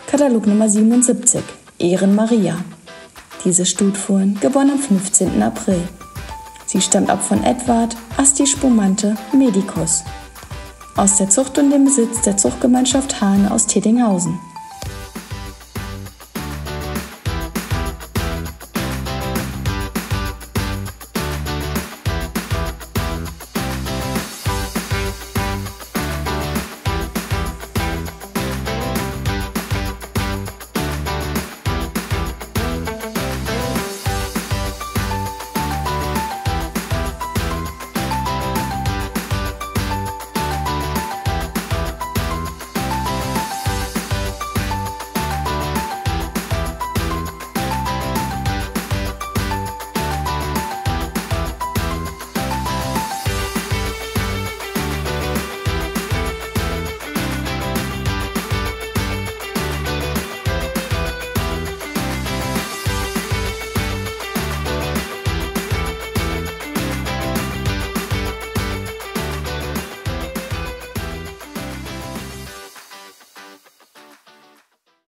Katalog Nummer 77, Ehrenmaria. Diese Stutfohlen geboren am 15. April. Sie stammt ab von Edward Asti Spumante Medicus aus der Zucht und dem Besitz der Zuchtgemeinschaft Hahn aus Tettinghausen.